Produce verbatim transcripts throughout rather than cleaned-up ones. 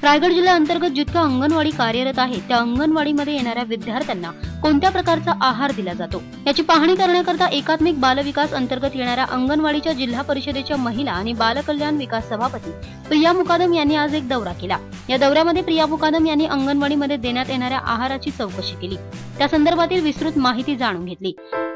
रायगड जिल्ह्याअंतर्गत जितक्या अंगणवाडी कार्यरत आहेत त्या अंगणवाडीमध्ये येणाऱ्या विद्यार्थ्यांना कोणत्या प्रकारचा आहार दिला जातो याची पाहणी करण्याकरता एकात्मिक बालविकास अंतर्गत येणाऱ्या अंगणवाडीच्या जिल्हा परिषदेच्या महिला आणि बालकल्याण विकास सभापती प्रिया मुकादम यांनी आज एक दौरा केला। या दौऱ्यामध्ये प्रिया मुकादम यांनी अंगणवाडीमध्ये देण्यात येणाऱ्या आहाराची चौकशी केली, त्या संदर्भातील विस्तृत माहिती जाणून घेतली।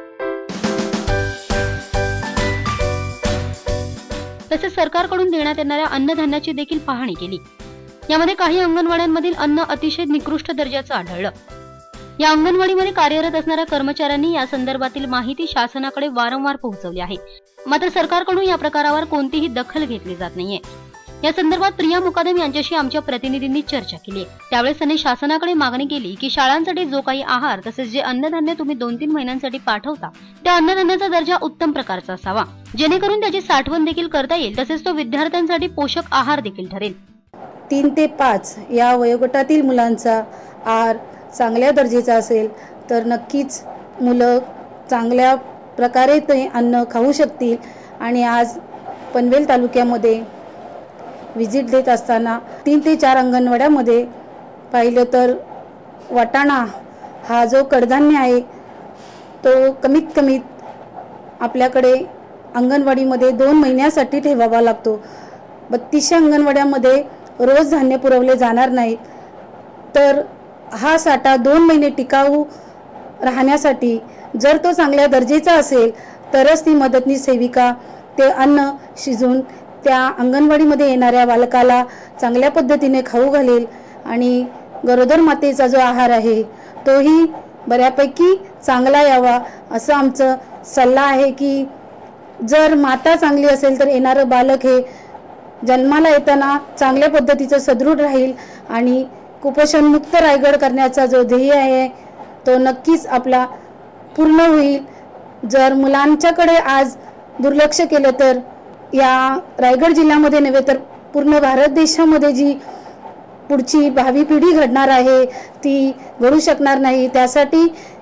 तसेच सरकारकडून देण्यात येणाऱ्या अन्नधान्याची देखील पाहणी केली। यामध्ये काही अंगणवाड्यांमधील अन्न अतिशय निकृष्ट दर्जाचं आढळलं। या अंगणवाडीमध्ये कार्यरत असणाऱ्या कर्मचाऱ्यांनी या संदर्भातील माहिती शासनाकडे वारंवार पोहोचवली आहे, मात्र सरकारकडून या प्रकारावर कोणतीही दखल घेतली जात नाहीये। या संदर्भात प्रिया मुकादम यांच्याशी आमच्या प्रतिनिधींनी चर्चा केली। त्यावेळेस त्यांनी शासनाकडे मागणी केली की शाळांसाठी जो काही आहार तसेच जे अन्नधान्य तुम्ही दोन तीन महिन्यांसाठी पाठवता त्या अन्नधान्याचा दर्जा उत्तम प्रकारचा असावा, जेणेकरून त्याची साठवण देखील करता येईल, तसेच तो विद्यार्थ्यांसाठी पोषक आहार देखील ठरेल। तीन ते पाच या वयोगटातील मुलांचा आहार चांगल्या दर्जाचा असेल तर नक्कीच मुलं चांगल्या प्रकारे ते अन्न खाऊ शकतील। आणि आज पनवेल तालुक्यामध्ये विजिट देत असताना तीन ते चार अंगणवाड्यामध्ये पाहिलं तर वाटाणा हा जो कडधान्य आहे तो कमीत कमीत आपल्याकडे अंगणवाडीमध्ये दोन महिन्यासाठी ठेवावा लागतो। बत्तीसशे अंगणवाड्यामध्ये रोज धान्य पुरवले जाणार नाहीत, तर हा साठा दोन महिने टिकाऊ राहण्यासाठी जर तो चांगल्या दर्जाचा असेल तरच ती मदतनीस सेविका ते अन्न शिजून त्या अंगणवाडीमध्ये येणाऱ्या बालकाला चांगल्या पद्धतीने खाऊ घालेल आणि गरोदर मातेचा जो आहार आहे तोही बऱ्यापैकी चांगला यावा असं आमचं सल्ला आहे की जर माता चांगली असेल तर येणारं बालक हे जन्माला येताना चांगल्या पद्धतीचं सदृढ राहील आणि कुपोषण मुक्त रायगड करण्याचा जो ध्येय आहे तो नक्कीच आपला पूर्ण होईल। जर मुलांच्याकडे आज दुर्लक्ष केलं तर या रायगड जिल्ह्यामध्ये नव्हे तर पूर्ण भारत देशामध्ये जी पुढची भावी पिढी घडणार आहे ती घडू शकणार नाही। त्यासाठी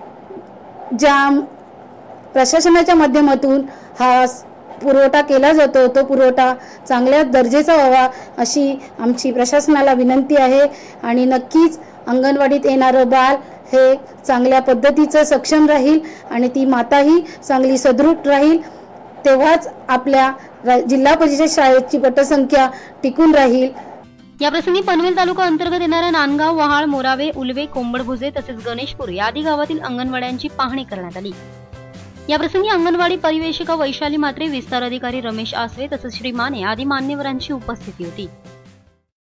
ज्या प्रशासनाच्या माध्यमातून हा पुरवठा केला जातो तो पुरवठा चांगल्या दर्जाचा व्हावा अशी आमची प्रशासनाला विनंती आहे। आणि नक्कीच अंगणवाडीत येणारं बाळ हे चांगल्या पद्धतीचं सक्षम राहील आणि ती माताही चांगली सदृढ राहील, तेव्हाच आपल्या जिल्हा परिषद शाळेची पटसंख्या टिकून राहील। या प्रसंगी पनवेल तालुका अंतर्गत येणाऱ्या नांदगाव, वहाळ, मोरावे, उलवे, कोंबडभुजे तसेच गणेशपूर या आदी गावातील अंगणवाड्यांची पाहणी करण्यात आली। या प्रसंगी अंगणवाडी परिवेशिका वैशाली मात्रे, विस्तार अधिकारी रमेश आसवे तसेच श्री माने आदी मान्यवरांची उपस्थिती होती।